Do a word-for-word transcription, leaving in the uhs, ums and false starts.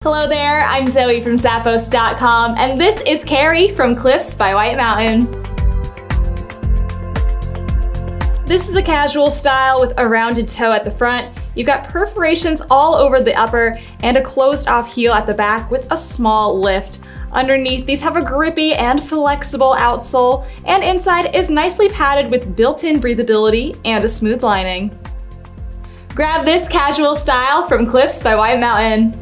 Hello there, I'm Zoe from Zappos dot com, and this is Carrie from Cliffs by White Mountain. This is a casual style with a rounded toe at the front. You've got perforations all over the upper and a closed off heel at the back with a small lift. Underneath, these have a grippy and flexible outsole, and inside is nicely padded with built-in breathability and a smooth lining. Grab this casual style from Cliffs by White Mountain.